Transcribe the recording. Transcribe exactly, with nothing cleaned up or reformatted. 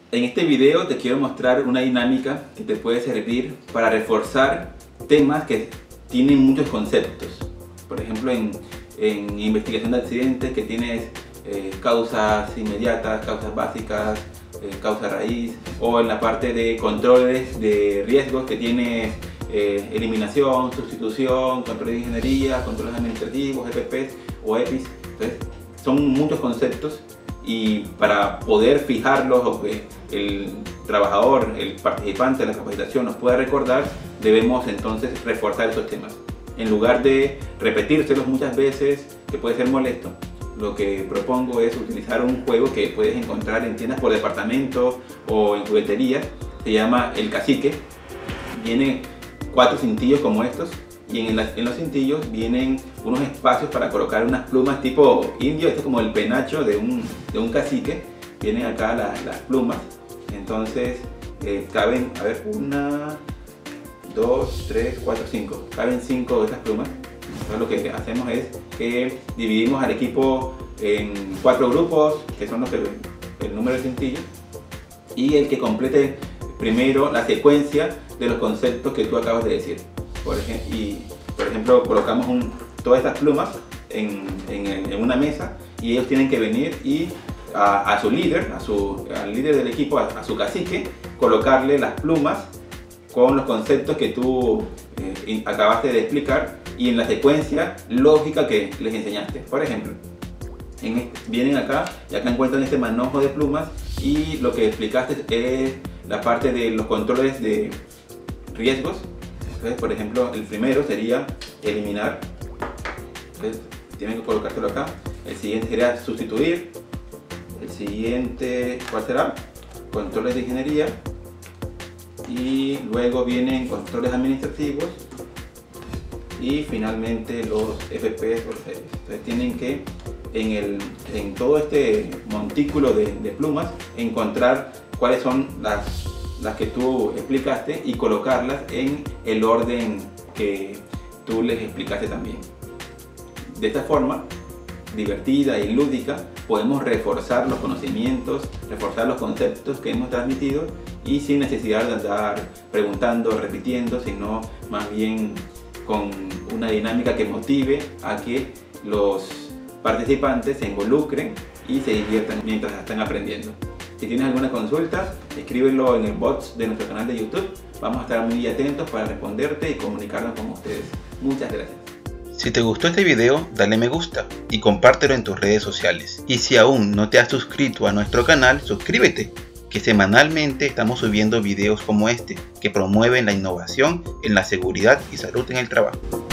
En este video te quiero mostrar una dinámica que te puede servir para reforzar temas que tienen muchos conceptos. Por ejemplo, en, en investigación de accidentes que tienes eh, causas inmediatas, causas básicas, eh, causa raíz, o en la parte de controles de riesgos que tienes eh, eliminación, sustitución, control de ingeniería, controles administrativos, E P Ps o E P Is. Entonces, son muchos conceptos y para poder fijarlos o que el trabajador, el participante de la capacitación nos pueda recordar, debemos entonces reforzar esos temas. En lugar de repetírselos muchas veces, que puede ser molesto, lo que propongo es utilizar un juego que puedes encontrar en tiendas por departamento o en jugueterías. Se llama El Cacique. Vienen cuatro cintillos como estos y en, la, en los cintillos vienen unos espacios para colocar unas plumas tipo indio. Este es como el penacho de un, de un cacique. Vienen acá las, las plumas. Entonces eh, caben, a ver, una, dos, tres, cuatro, cinco. Caben cinco de estas plumas. Entonces lo que hacemos es que dividimos al equipo en cuatro grupos, que son los que, el número de cintillos, y el que complete primero la secuencia de los conceptos que tú acabas de decir. Por ejemplo, y, por ejemplo colocamos un, todas estas plumas en, en, en una mesa y ellos tienen que venir y a, a su líder, a su, al líder del equipo, a, a su cacique, colocarle las plumas con los conceptos que tú eh, acabaste de explicar y en la secuencia lógica que les enseñaste. Por ejemplo, en este, vienen acá y acá encuentran este manojo de plumas y lo que explicaste es la parte de los controles de riesgos. Entonces, por ejemplo, el primero sería eliminar. Entonces, tienen que colocártelo acá. El siguiente sería sustituir. El siguiente, ¿cuál será? Controles de ingeniería. Y luego vienen controles administrativos. Y finalmente los F P S o los E P Is. Entonces tienen que en, el, en todo este montículo de, de plumas encontrar cuáles son las, las que tú explicaste y colocarlas en el orden que tú les explicaste también. De esta forma divertida y lúdica podemos reforzar los conocimientos, reforzar los conceptos que hemos transmitido y sin necesidad de andar preguntando, repitiendo, sino más bien con una dinámica que motive a que los participantes se involucren y se diviertan mientras están aprendiendo. Si tienes alguna consulta, escríbelo en el box de nuestro canal de YouTube. Vamos a estar muy atentos para responderte y comunicarnos con ustedes. Muchas gracias. Si te gustó este video, dale me gusta y compártelo en tus redes sociales. Y si aún no te has suscrito a nuestro canal, suscríbete, que semanalmente estamos subiendo videos como este, que promueven la innovación en la seguridad y salud en el trabajo.